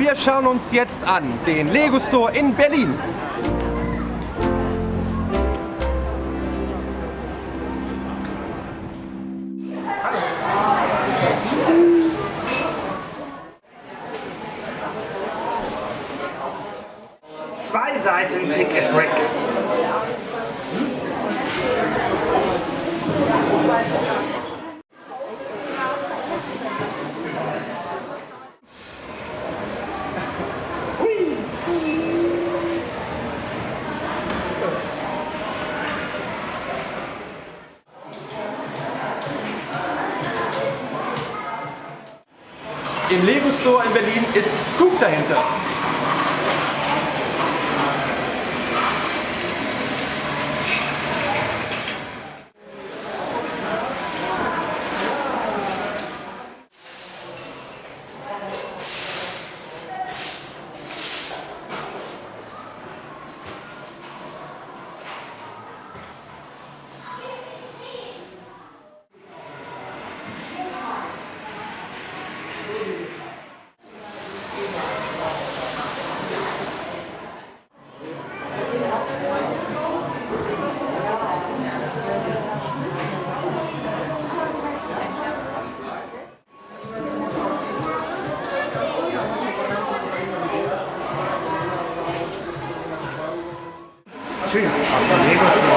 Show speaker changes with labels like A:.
A: Wir schauen uns jetzt an den Lego Store in Berlin.
B: Zwei Seiten Pick and Brick.
A: Im Lego Store in Berlin ist Zug dahinter.
B: Tschüss.